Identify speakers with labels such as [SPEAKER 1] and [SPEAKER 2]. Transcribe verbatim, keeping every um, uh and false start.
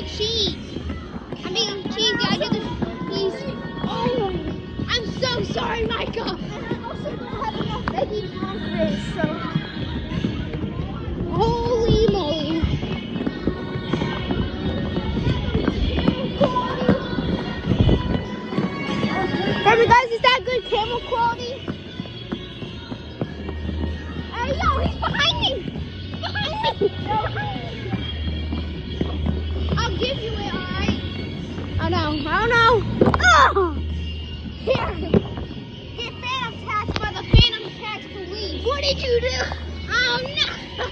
[SPEAKER 1] cheese. I'm being cheesy. I did these. Oh, I'm so sorry, Micah. And I also don't have enough baking powder, so. Holy moly. Remember, guys, is that good camera quality? Hey, yo, he's behind me. Behind me. I'll give you it, all right? Oh, no. I don't know. Oh! Here. Get phantom tax by the phantom tax police. What did you do? Oh, no.